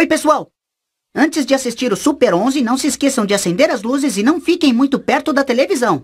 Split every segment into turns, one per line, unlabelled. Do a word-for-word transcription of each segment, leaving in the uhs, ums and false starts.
Oi, pessoal! Antes de assistir o Super onze, não se esqueçam de acender as luzes e não fiquem muito perto da televisão.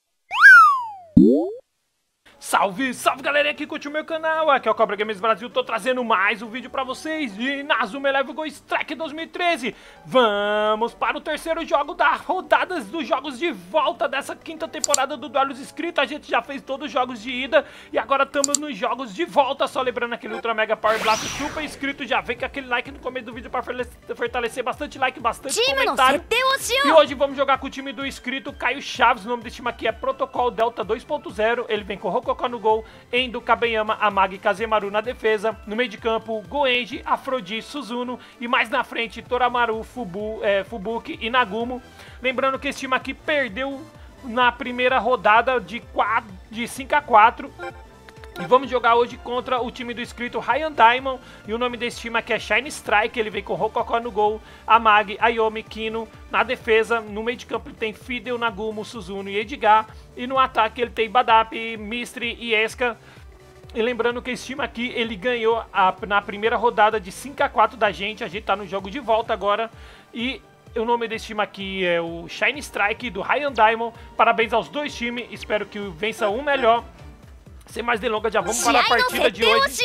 Salve, salve galerinha que curte o meu canal, aqui é o Cobra Games Brasil, tô trazendo mais um vídeo pra vocês de Inazuma Eleven Go Strike dois mil e treze. Vamos para o terceiro jogo da rodada dos jogos de volta dessa quinta temporada do Duelos Inscritos. A gente já fez todos os jogos de ida e agora estamos nos jogos de volta, só lembrando aquele Ultra Mega Power Blast super inscrito, já vem com aquele like no começo do vídeo pra fortalecer bastante like, bastante comentário. E hoje vamos jogar com o time do inscrito Caio Chaves, o nome desse time aqui é Protocol Delta dois ponto zero, ele vem com Rococo no gol, Endo, Kabeyama, Amagi, Kazemaru na defesa, no meio de campo, Goenji, Afrodite, Suzuno e mais na frente, Toramaru, Fubu, é, Fubuki e Nagumo. Lembrando que esse time aqui perdeu na primeira rodada de, quatro, de cinco a quatro. E vamos jogar hoje contra o time do inscrito Ryan Diamond. E o nome desse time aqui é Shine Strike. Ele vem com Rococo no gol, Amagi, Ayomi, Kino. Na defesa, no meio de campo ele tem Fidel, Nagumo, Suzuno e Edgar. E no ataque ele tem Badap, Mystery e Eska. E lembrando que esse time aqui, ele ganhou a, na primeira rodada de cinco a quatro da gente. A gente tá no jogo de volta agora. E o nome desse time aqui é o Shine Strike do Ryan Diamond. Parabéns aos dois times. Espero que vença um melhor. Sem mais delongas, já vamos para a partida de hoje.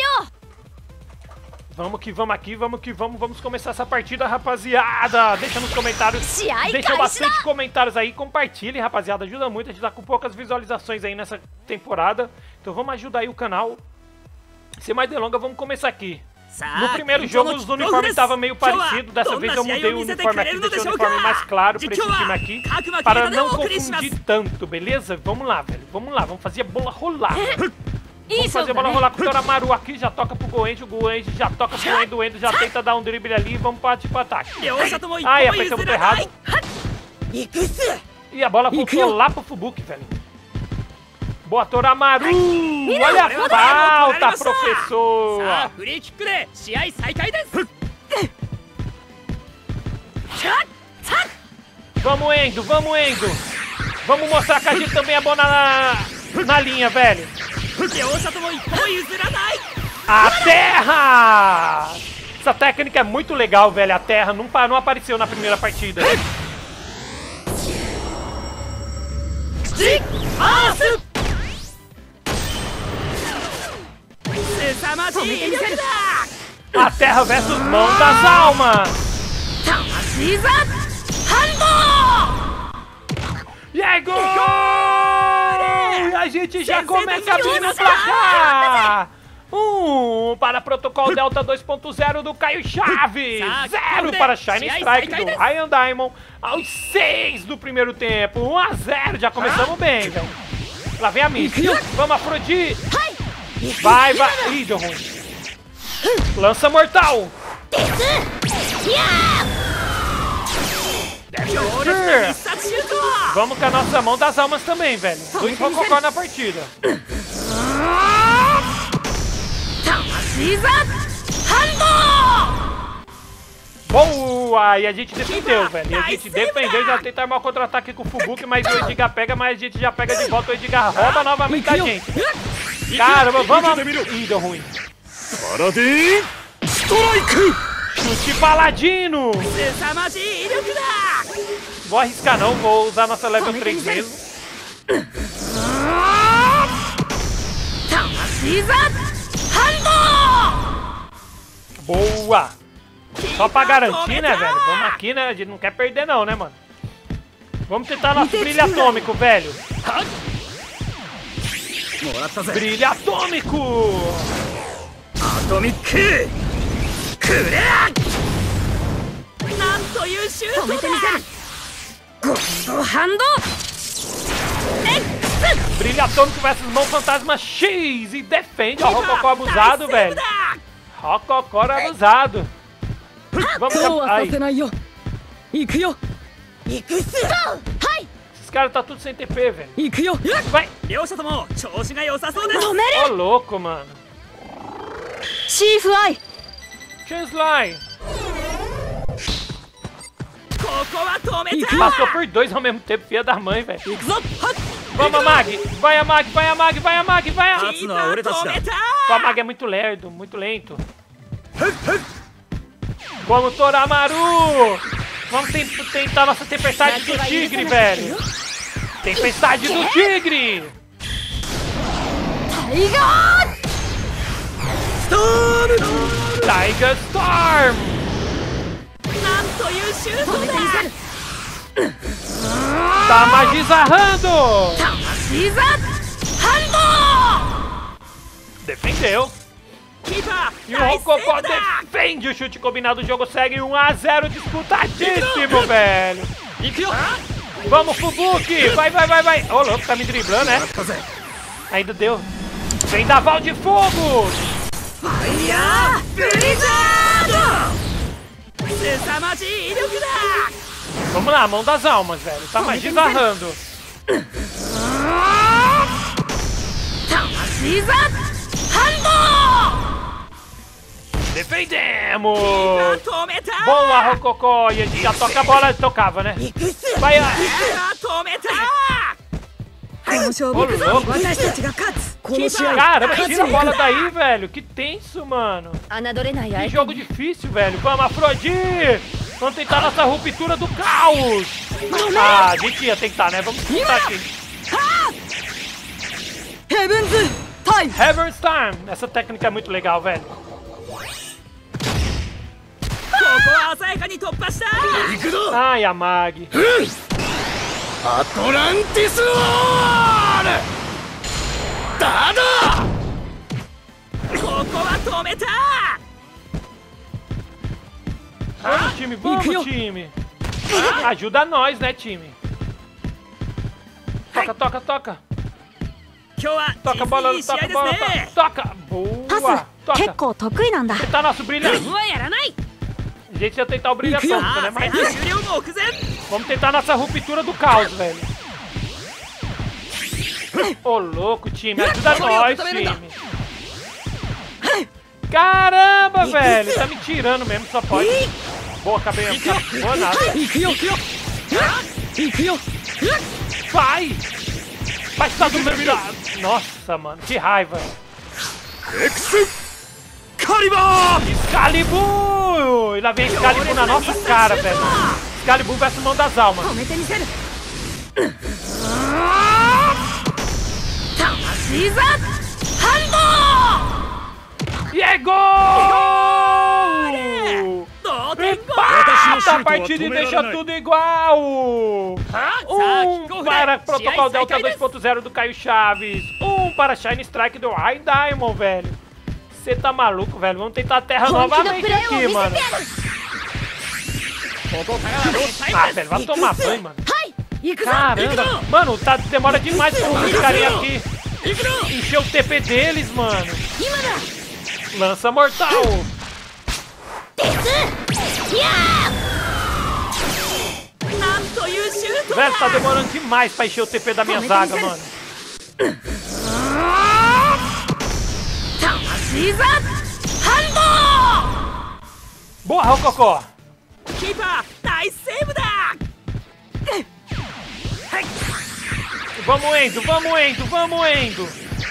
Vamos que vamos aqui, vamos que vamos, vamos começar essa partida, rapaziada. Deixa nos comentários, deixa bastante comentários aí, compartilhem, rapaziada, ajuda muito, a gente tá com poucas visualizações aí nessa temporada. Então vamos ajudar aí o canal. Sem mais delongas, vamos começar aqui. No primeiro jogo os uniformes estavam meio parecidos, dessa vez eu mudei o uniforme aqui, deixei o uniforme mais claro pra esse time aqui, para não confundir tanto, beleza? Vamos lá, velho, vamos lá, vamos fazer a bola rolar. Vamos fazer a bola rolar com o Toramaru aqui, já toca pro Goenji, o Goenji já toca pro Endo, o Endo já tenta dar um drible ali e vamos partir pro ataque. Ai, apertamos errado. E a bola voltou lá pro Fubuki, velho. Boa, Toramaru! Olha a falta, professor! Vamos, Endo, vamos, Endo! Vamos mostrar que a gente também é bom na, na linha, velho! A terra! Essa técnica é muito legal, velho. A terra não, não apareceu na primeira partida. A terra versus mão das almas. E aí, gol! A gente já começa abrindo o placar. Um para Protocol Delta dois ponto zero do Caio Chaves. Zero para Shine Strike do Ryan Diamond. Aos seis do primeiro tempo. um a zero. Já começamos bem, velho. Lá vem a Misty. Vamos, Afrodite. Vai, vai. Ih, deu ruim. Lança mortal. Vamos com a nossa mão das almas também, velho. Dois Rococó na partida. Boa! E a gente defendeu, velho. E a gente defendeu, já tenta armar o contra-ataque com o Fubuki, mas o Edgar pega, mas a gente já pega de volta. O Edgar rouba novamente a gente. Caramba, vamos... Ih, deu ruim. Chute Paladino! Vou arriscar não, vou usar nossa level três mesmo. Boa! Só pra garantir, né, velho? Vamos aqui, né? A gente não quer perder não, né, mano? Vamos tentar nosso brilho atômico, velho. Brilho atômico! Atomic! Brilho atômico versus mão fantasma X e defende. Ó, o Rococó abusado, velho. Rococó abusado. Vamos aí. Esses caras tá tudo sem T P, velho. Vai. Ô, louco, mano. Chansly. Passou por dois ao mesmo tempo, filha da mãe, velho. Vamos, Amagi. Vai, Amagi, vai, Amagi, vai, Amagi, vai, Amagi. O Amagi é muito lerdo, muito lento. Vamos, Toramaru! Vamos te tentar nossa tempestade do tigre, velho! Tempestade do tigre! Tiger Storm! Tá magizarrando! Defendeu! E o Rococó defende o chute combinado. O jogo segue um a zero disputadíssimo, velho. Vamos, Fubuki. Vai, vai, vai, vai. Ô, louco, tá me driblando, né? Ainda deu. Vendaval de fogo. Vamos lá, mão das almas, velho. Tá magizarrando. Defendemos! Boa, Rococó! E a gente já toca a bola, tocava, né? Vai, ó! Caramba, tira a bola daí, velho! Que tenso, mano! Que jogo difícil, velho! Vamos, Afrodite! Vamos tentar nossa ruptura do caos! Ah, a gente ia tentar, né? Vamos tentar aqui! Heaven's Time! Essa técnica é muito legal, velho! Ai, a Mag!
Atlantis War! Dada!
Vamos, time, vamos, time! Ajuda nós, né, time? Toca, toca, toca! Toca a bola, toca a bola, toca! Toca! Boa! Toca! Tentar nosso brilhante! A gente ia tentar o brilhante, né? Mas... Vamos tentar nossa ruptura do caos, velho. Ô, oh, louco, time. Ajuda nós, time. Caramba, velho. Tá me tirando mesmo, só pode. Boa, acabei. Boa, nada. Vai! Vai, tá do meu lado. Nossa, mano. Que raiva. Excalibur! Excalibur! E lá vem Excalibur na nossa cara, velho. Excalibur versus mão das almas. E é gol! Empata a partida e deixa tudo igual! Um para Protocol Delta dois ponto zero do Caio Chaves. Um para Shine Strike do High Diamond, velho. Você tá maluco, velho? Vamos tentar a terra novamente aqui, mano. Ah, velho, vai tomar banho, mano. Caramba. Mano, tá, demora demais pra os carinha aqui encher o T P deles, mano. Lança mortal. Velho, tá demorando demais pra encher o T P da minha zaga, mano. Boa, Rococó! Vamos, Endo, vamos, Endo, vamos, Endo!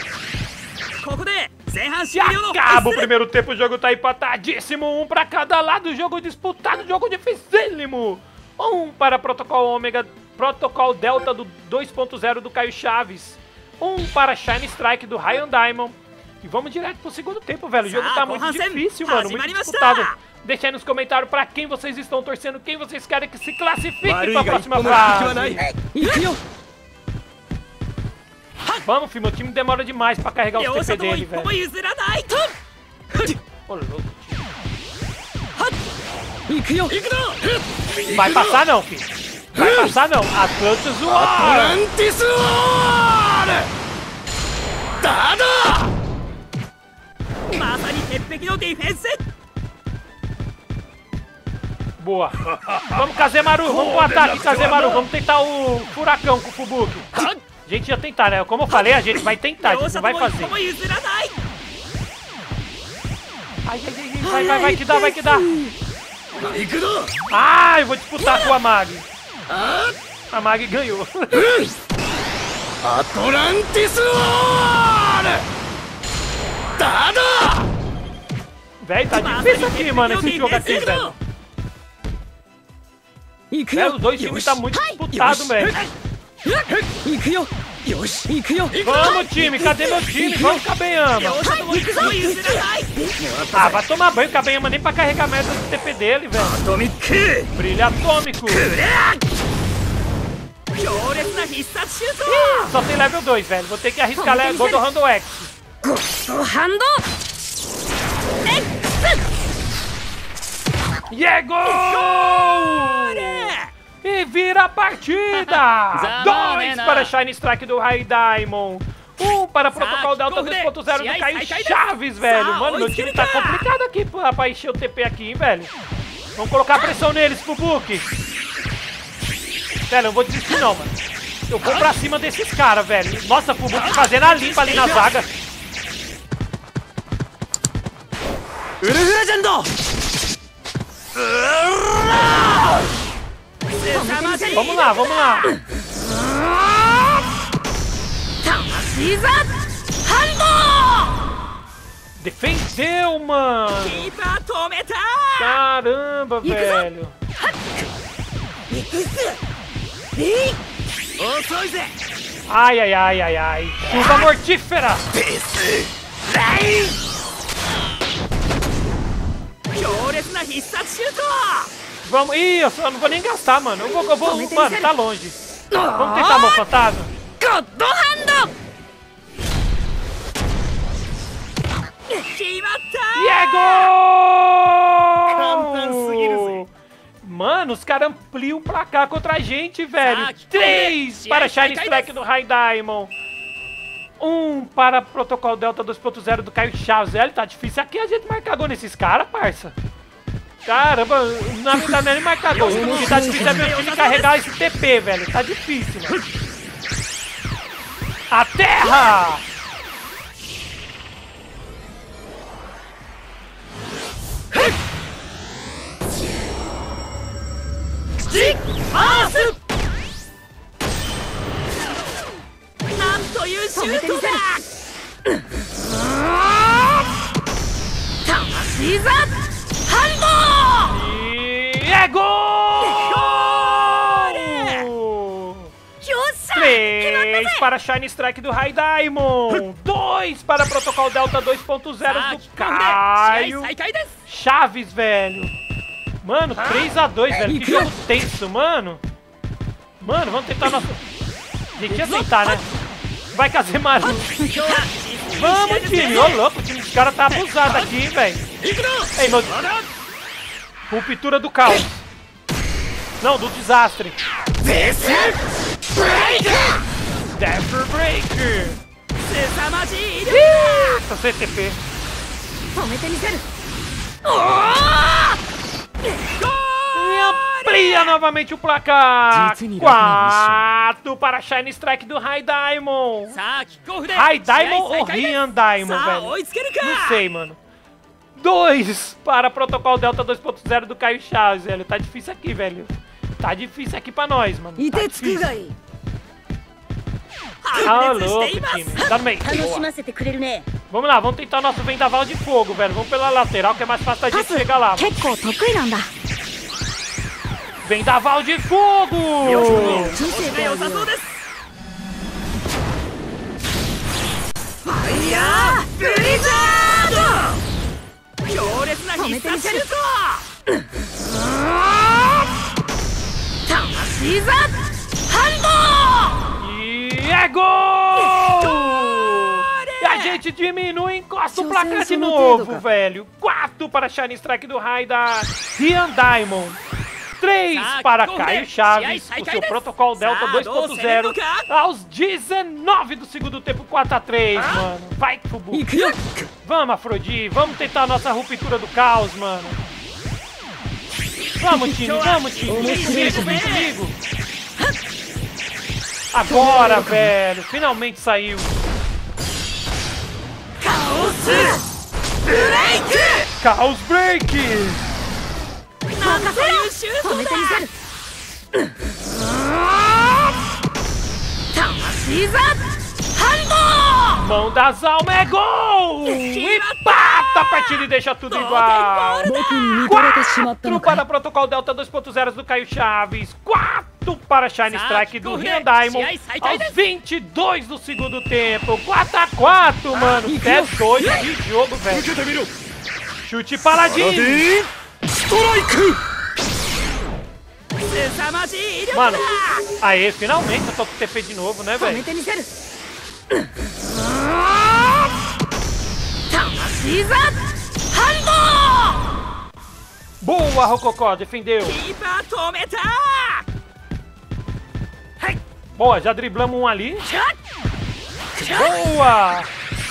E acaba o primeiro tempo, o jogo tá empatadíssimo, um pra cada lado, jogo disputado, jogo dificílimo! Um para Protocol Ômega, Protocol Delta do dois ponto zero do Caio Chaves, um para Shine Strike do Ryan Diamond. E vamos direto pro segundo tempo, velho. O jogo tá muito difícil, mano. Muito disputado. Deixa aí nos comentários pra quem vocês estão torcendo, quem vocês querem que se classifique pra próxima fase. Vamos, filho. Meu time demora demais pra carregar os T P dele, velho. Ô, louco, time. Vai passar não, filho. Vai passar não. Atlantis War! Atlantis War! Dada! Boa. Vamos, Kazemaru. Vamos pro ataque, Kazemaru. Vamos tentar o furacão com o Fubuki. A gente ia tentar, né? Como eu falei, a gente vai tentar. A gente não vai fazer. Ai, ai, ai. Vai, vai, vai que dá, vai que dá. Ah, eu vou disputar com a Mag. A Mag ganhou. Atlantis War! Dada! Véi, tá difícil aqui, mano, esse jogo aqui, velho. É, os dois times tá muito disputado, velho. Vamos, time, cadê meu time? Vamos, Kabeyama. Ah, vai tomar banho, Kabeyama nem pra carregar a merda do T P dele, velho. Brilho atômico. Ih, só tem level dois, velho. Vou ter que arriscar level Godo Hando X. Chegou! E vira a partida! Dois para Shine Strike do High Diamond. Um para Protocol Delta dois ponto zero do Caio Chaves, velho. Mano, meu time tá complicado aqui pra, pra encher o T P aqui, hein, velho. Vamos colocar pressão neles, Fubuki. Velho, eu não vou desistir não, mano. Eu vou pra cima desses caras, velho. Nossa, Fubuki fazendo a limpa ali na zaga. Vamos lá, vamos lá. Defendeu, mano. Caramba, velho. Ai, ai, ai, ai, ai. Chuva mortífera. Vamos, ih, eu só não vou nem gastar, mano. Eu vou, eu vou, mano, tá longe. Vamos tentar mão fantasma. E é gol! Mano, os caras ampliam o placar contra a gente, velho. Três para Shine Strike do High Diamond. Um para Protocol Delta dois ponto zero do Caio Chaves. Velho, tá difícil aqui a gente marcar gol nesses caras, parça. Caramba, na verdade não é nem marcar gol. O que tá difícil é meu time carregar esse T P, velho. Tá difícil, mano. A terra! E é gol! Três para Shine Strike do High Diamond. Dois para Protocol Delta dois ponto zero do Caio Chaves, velho. Mano, três a dois, velho. Que jogo tenso, mano. Mano, vamos tentar nosso... A gente ia tentar, né? Vai fazer mais. Vamos, time. Ô, louco, o time dos caras tá abusado aqui, velho. Ei, meu... Ruptura do caos. Não, do desastre. Death Breaker. Eita, C T P. E amplia novamente o placar. Quatro para Shine Strike do High Diamond. High Diamond ou Rian Diamond, velho? Não sei, mano. Dois para Protocol Delta dois ponto zero do Caio Chaves, velho. Tá difícil aqui, velho. Tá difícil aqui pra nós, mano. Tá difícil. Ah, louco, time. Tá no meio. Boa. Vamos lá, vamos tentar o nosso vendaval de fogo, velho. Vamos pela lateral, que é mais fácil da gente chegar lá. Vendaval de fogo! E é gol! E a gente diminui e encosta o placar de novo, velho. Quatro para Shine Strike do High da Rian Diamond. Três para Caio Chaves, o seu Protocol Delta dois ponto zero, aos dezenove do segundo tempo, quatro a três, mano. Vai, Fubuki. Vamos, Afrodite, vamos tentar a nossa ruptura do caos, mano. Vamos, time, vamos, time. Vem comigo, vem comigo. Agora, velho, finalmente saiu. Caos Break! Caos Break! Mão das almas é gol! Empata a partida e deixa tudo igual. quatro para Protocol Delta dois ponto zero do Caio Chaves. quatro para Shine Strike do Rian Diamond. Aos vinte e dois do segundo tempo. quatro a quatro, mano. É doido de jogo, velho. Chute Paladin. Mano, aê, finalmente eu tô com T P de novo, né, velho? Boa, Rococó, defendeu. Boa, já driblamos um ali. Boa!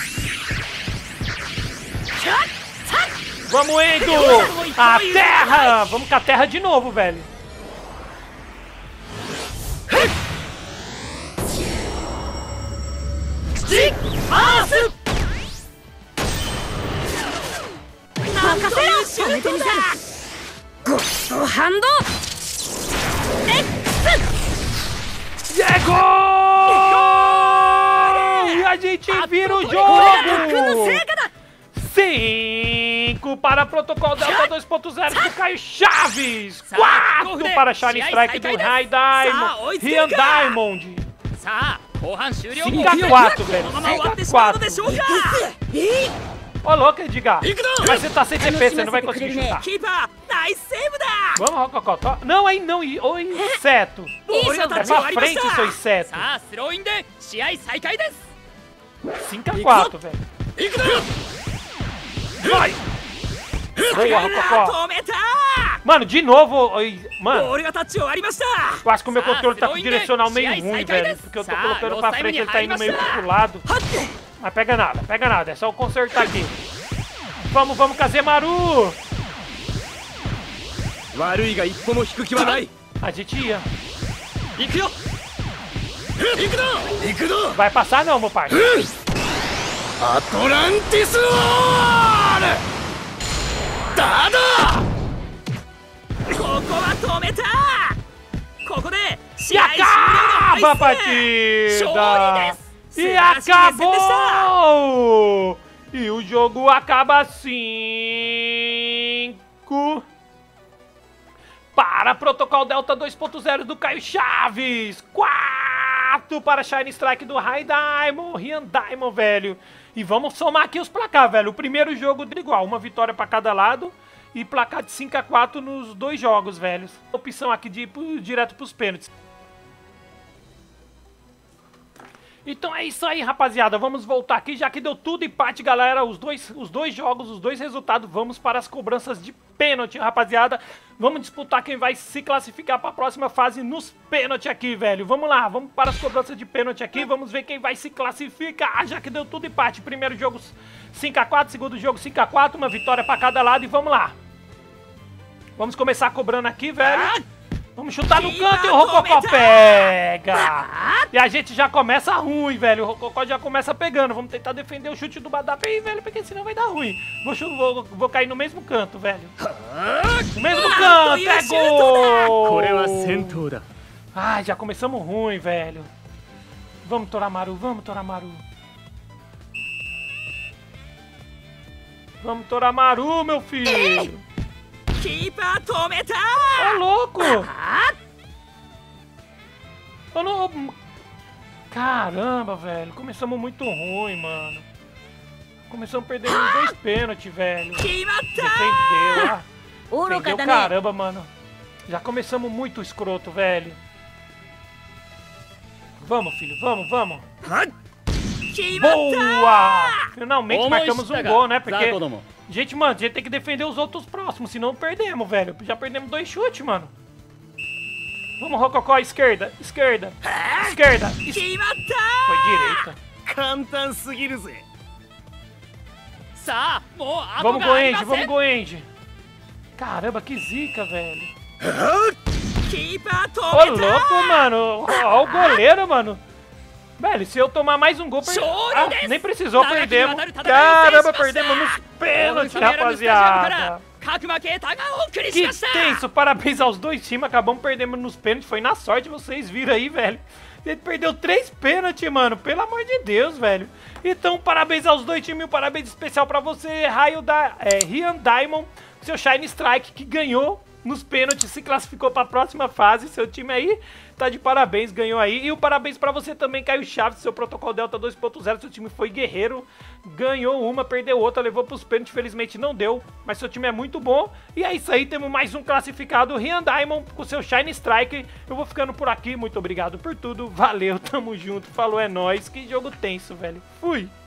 Vamos, Endo! A terra! Vamos com a terra de novo, velho. É gol! E a gente vira o jogo! cinco para Protocol Delta dois ponto zero do Caio Chaves! quatro para Shine Strike do Rian Diamond! Rian Diamond! cinco a quatro, velho! cinco a quatro! Ô, louco, Edgar! Mas você tá sem T P, você não vai conseguir chutar! Vamos, Rococó! Não, aí não! Ô, inseto! Vai pra frente, seu inseto! cinco a quatro, velho! Vai! Boa, Rococó! Mano, de novo! Mano, eu acho que o meu controle tá com o direcional meio ruim, velho. Porque eu tô colocando pra frente, ele tá indo meio pro lado. Mas pega nada, pega nada. É só eu consertar aqui. Vamos, vamos, Kazemaru! A gente ia. Vai passar não, meu pai.
Atlantis War! Dada!
E acaba a partida! E acabou! E o jogo acaba cinco para Protocol Delta dois ponto zero do Caio Chaves. quatro para Shine Strike do Rian Diamond. Rian Diamond, velho. E vamos somar aqui os placar, velho. O primeiro jogo igual, uma vitória para cada lado. E placar de cinco a quatro nos dois jogos, velho. Opção aqui de ir pro, direto pros pênaltis. Então é isso aí, rapaziada. Vamos voltar aqui, já que deu tudo empate, galera. Os dois, os dois jogos, os dois resultados. Vamos para as cobranças de pênalti, rapaziada. Vamos disputar quem vai se classificar para a próxima fase nos pênaltis aqui, velho. Vamos lá, vamos para as cobranças de pênalti aqui. Vamos ver quem vai se classificar, já que deu tudo empate. Primeiro jogo cinco a quatro, segundo jogo cinco a quatro. Uma vitória para cada lado e vamos lá. Vamos começar cobrando aqui, velho. Vamos chutar no canto e o Rococó pega! E a gente já começa ruim, velho. O Rococó já começa pegando. Vamos tentar defender o chute do Badap aí, velho, porque senão vai dar ruim. Vou, vou, vou cair no mesmo canto, velho. No mesmo canto, é gol! Ai, já começamos ruim, velho. Vamos, Toramaru, vamos, Toramaru. Vamos, Toramaru, meu filho. Ô, louco! Eu não... Caramba, velho. Começamos muito ruim, mano. Começamos perdendo os dois pênaltis, velho. Defendeu, ah. Defendeu, caramba, mano. Já começamos muito escroto, velho. Vamos, filho. Vamos, vamos. Boa! Finalmente marcamos um gol, né? Porque... Gente, mano, a gente tem que defender os outros próximos, senão perdemos, velho. Já perdemos dois chutes, mano. Vamos, Rococó, esquerda, esquerda, esquerda. Es... Foi direita. Vamos, Goenji, vamos, Goenji. Caramba, que zica, velho. Ô, louco, mano. Ó o goleiro, mano. Velho, se eu tomar mais um gol, per... ah, nem precisou, perdemos. Caramba, perdemos nos pênaltis, rapaziada. Que tenso, parabéns aos dois times, acabamos perdendo nos pênaltis, foi na sorte, vocês viram aí, velho. Ele perdeu três pênaltis, mano, pelo amor de Deus, velho. Então, parabéns aos dois times, um parabéns especial pra você, Raio da, é, Rian Diamond, seu Shine Strike, que ganhou nos pênaltis, se classificou pra próxima fase, seu time aí tá de parabéns, ganhou aí. E o parabéns pra você também, Caio Chaves, seu Protocolo Delta dois ponto zero, seu time foi guerreiro, ganhou uma, perdeu outra, levou pros pênaltis, felizmente não deu, mas seu time é muito bom. E é isso aí, temos mais um classificado, Rian Diamond, com seu Shine Strike. Eu vou ficando por aqui, muito obrigado por tudo, valeu, tamo junto, falou, é nóis, que jogo tenso, velho, fui!